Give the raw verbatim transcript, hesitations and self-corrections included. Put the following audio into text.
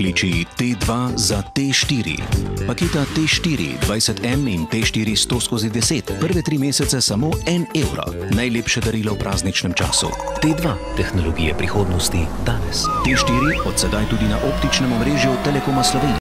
Pokliči T dva za T štiri. Paketa T štiri dvajset M in T štiri sto skozi deset. Prve tri mesece samo en evro. Najlepše darilo v prazničnem času. T dva. Tehnologije prihodnosti danes. T štiri od sedaj tudi na optičnem omrežju Telekoma Slovenije.